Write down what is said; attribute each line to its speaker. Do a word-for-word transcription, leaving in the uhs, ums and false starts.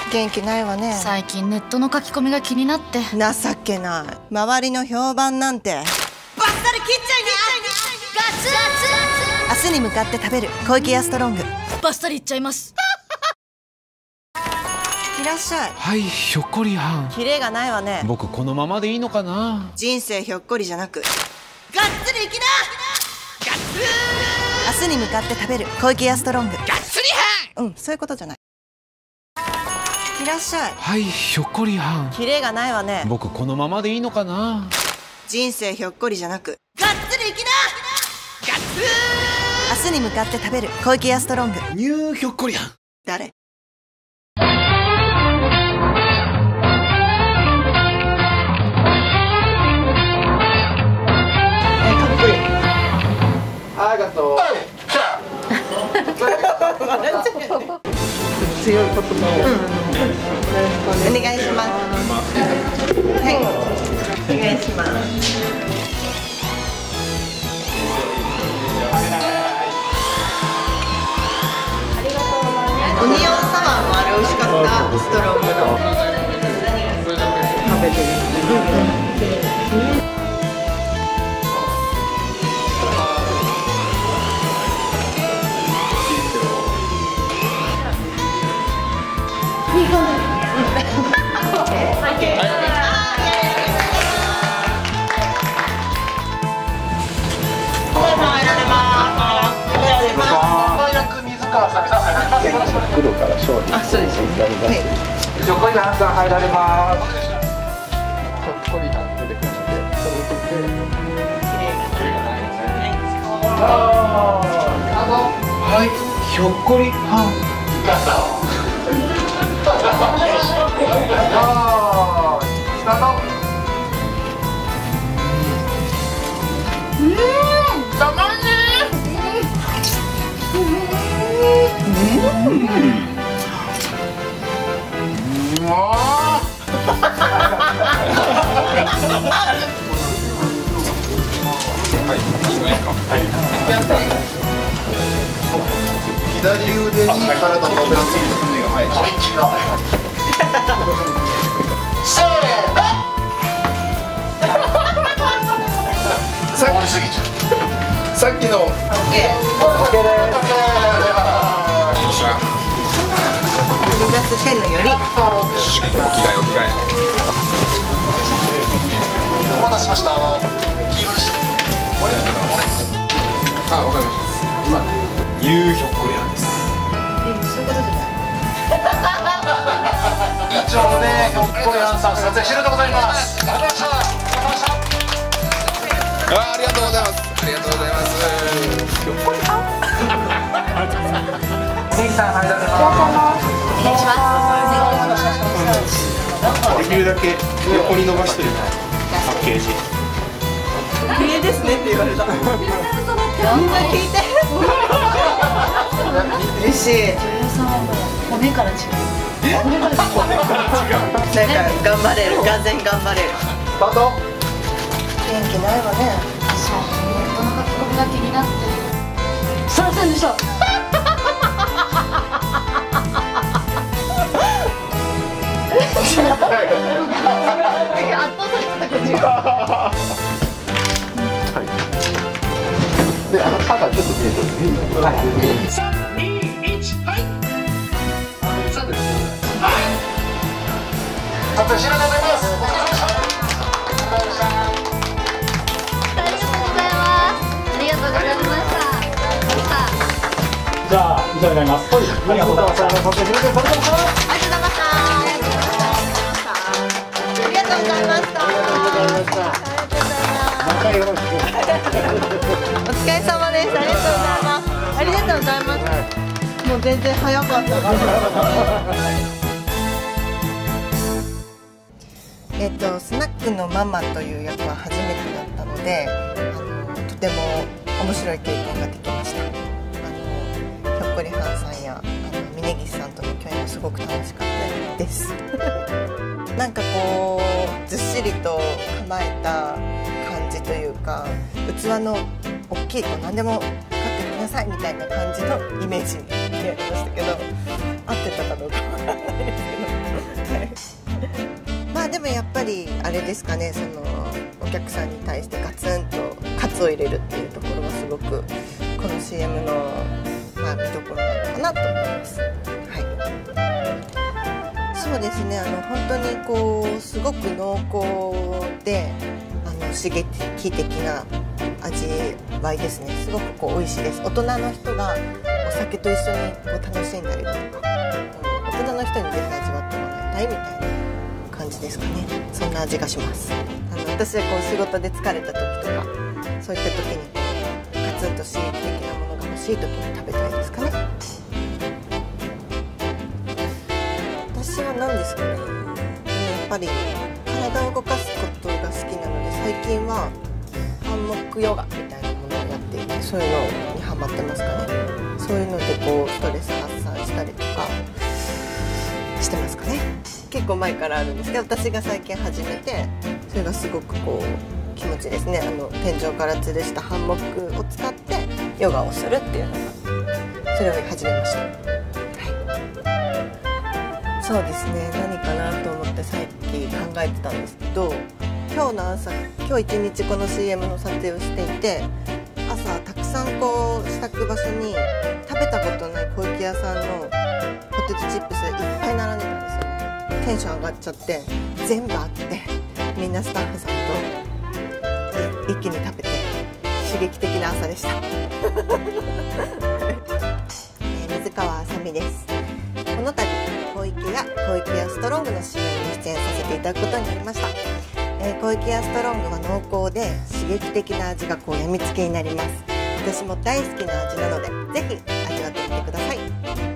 Speaker 1: 元気ないわね。
Speaker 2: 最近ネットの書き込みが気になって。
Speaker 1: 情けない。周りの評判なんてバッサリ切っちゃいな。ガツガツ。明日に向かって食べる小池屋ストロング。
Speaker 2: バッサリいっちゃいます。
Speaker 1: いらっしゃい。
Speaker 3: はい、ひょっこりはん。
Speaker 1: キレがないわね。
Speaker 3: 僕このままでいいのかな。
Speaker 1: 人生ひょっこりじゃなくガッツリいきな。ガッツー。明日に向かって食べる小池屋ストロング。ガッツリはん。うん、そういうことじゃない。いらっしゃい。
Speaker 3: はい、ひょっこりはん。
Speaker 1: キレがないわね。
Speaker 3: 僕このままでいいのかな。
Speaker 1: 人生ひょっこりじゃなくガッツリいきな。ガッツー。明日に向かって食べる小池屋ストロング。
Speaker 3: ニューひょっこりはん。
Speaker 1: 誰？
Speaker 4: ありがとう。
Speaker 1: 強い言葉を、うん、お願いします。はい、お願いします。オニオンサワーもあれ美味しかった。ストロングの食べてる。
Speaker 4: 黒から勝利。
Speaker 1: あ、そうです。はい。
Speaker 4: ひょっこりはんさん入られます。ひょっこりはん出てくるので、それを取って。
Speaker 3: はい、ひょっこりはん。
Speaker 4: スタート。うん、たまんねー。うん。うわ左腕に体の伸びをつけてはい。せーの。さっきさっきの。オッケー。オッケーです。
Speaker 1: 目指す線のより。
Speaker 4: お着替えお着替え。お待たせしました。あ、わかりました。ニューひょっこりはんです。
Speaker 1: そういうことじゃない。
Speaker 4: 以上でひょっこりはんさん撮影終了でございます。ありがとうございました。ありがとうございます。ありがとうございます。ひょっこりはん。ネギさん入られます。
Speaker 2: お願いします。
Speaker 4: できるだけ横に伸ばしてるパッケージ。
Speaker 1: クリエですねって言われた。頑張って聞いて。嬉しい。
Speaker 2: 女優さんはもう骨から違う。骨から違う。
Speaker 1: なんか頑張れる。がぜん頑張れる。
Speaker 4: スタート。
Speaker 1: 元気ないわね。
Speaker 2: 最近ネットの書き込みが気になって。すいませんでした。圧倒されてたこっちが。
Speaker 4: で、あの歯がちょっと見えてる。はい。三、二、一、はい。さて。はい。撮影終了でございます。お疲れ様でした。
Speaker 2: ありがとうございます。ありがとうございました。
Speaker 5: じゃあ以上になります。はい。ありがとうございました。撮影終了でございます。
Speaker 1: ありがとうございました。ありがとうございました。お疲れ様です。ありがとうございます。ありがとうございます。もう全然早かった。えっとスナックのママという役は初めてだったので、あのとても面白い経験ができました。あのひょっこりはんさんやあの峯岸さんとの共演もすごく楽しかったです。なんかこうずっしりと構えた感じというか、器の大きいこう何でもかけてなさいみたいな感じのイメージでやりましたけど、合ってたかどうかわからないですけど。 分やっぱりあれですかね、そのお客さんに対してガツンとカツを入れるっていうところがすごくこの シーエム の、まあ、見どころなのかなと思います。はい、そうですね、あの本当にこうすごく濃厚であの刺激的な味わいですね。すごくこう美味しいです。大人の人がお酒と一緒にこう楽しんだりとか、大人の人に絶対味わってもらいたいみたいな感じですかね。そんな味がします。あの私はこう仕事で疲れた時とか、そういった時にガツンと刺激的なものが欲しい時に食べたいですかね。私は何ですかね、やっぱり体を動かすことが好きなので、最近はハンモックヨガみたいなものをやっていて、そういうのにハマってますかね。そういうのでこうストレス発散したりとかしてますかね。結構前からあるんですけど、私が最近始めて、それがすごくこう気持ちいいですね。あの天井から吊るしたハンモックを使ってヨガをするっていうのが、それを始めました。はい、そうですね、何かなと思ってさっき考えてたんですけど、今日の朝、今日一日この シーエム の撮影をしていて、朝たくさんこう支度場所に食べたことない小池屋さんのポテトチップスいっぱい並んでたんですよね。テンション上がっちゃって全部あって、みんなスタッフさんと一気に食べて刺激的な朝でした、えー、水川あさみです。この度小池屋小池屋ストロングの シーエム に出演させていただくことになりました。えー、小池屋ストロングは濃厚で刺激的な味がこうやみつきになります。私も大好きな味なので、ぜひ味わってみてください。